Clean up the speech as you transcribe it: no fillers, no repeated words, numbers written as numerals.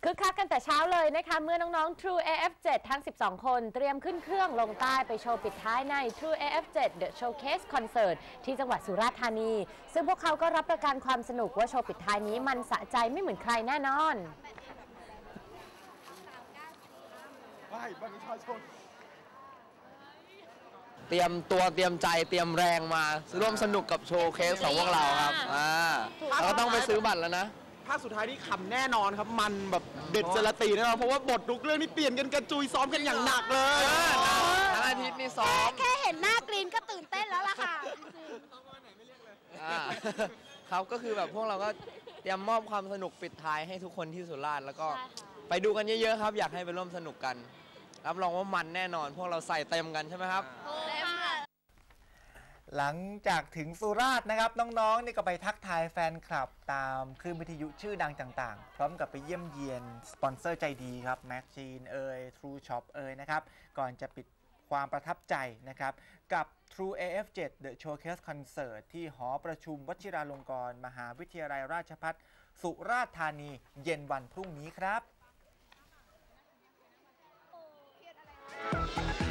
คึกคักกันแต่เช้าเลยนะคะเมื่อน้องๆ True AF7 ทั้ง 12 คนเตรียมขึ้นเครื่องลงใต้ไปโชว์ปิดท้ายใน True AF7 The Showcase Concert ที่จังหวัดสุราษฎร์ธานีซึ่งพวกเขาก็รับประกันความสนุกว่าโชว์ปิดท้ายนี้มันสะใจไม่เหมือนใครแน่นอนเตรียมตัวเตรียมใจเตรียมแรงมาร่วมสนุกกับโชว์เคสของพวกเราครับเราก็ต้องไปซื้อบัตรแล้วนะภาคสุดท้ายนี่ขำแน่นอนครับมันแบบเด็ดจรตีแน่นอนเพราะว่าบททุกเรื่องนี่เปลี่ยนกันกระจุยซ้อมกันอย่างหนักเลยทั้งอาทิตย์นี่ซ้อมแค่เห็นหน้ากรีนก็ตื่นเต้นแล้วล่ะค่ะครับก็คือแบบพวกเราก็เตรียมมอบความสนุกปิดท้ายให้ทุกคนที่สุราษฎร์แล้วก็ไปดูกันเยอะๆครับอยากให้ไปร่วมสนุกกันรับรองว่ามันแน่นอนพวกเราใส่เต็มกันใช่ไหมครับหลังจากถึงสุราษฎร์นะครับน้องๆนี่ก็ไปทักทายแฟนคลับตามคลื่นวิทยุชื่อดังต่างๆพร้อมกับไปเยี่ยมเยียนสปอนเซอร์ใจดีครับแม็กซีนTrue Shop นะครับก่อนจะปิดความประทับใจนะครับกับ True AF7 The Showcase Concert ที่หอประชุมวชิราลงกรณ์มหาวิทยาลัยราชภัฏสุราษฎร์ธานีเย็นวันพรุ่งนี้ครับ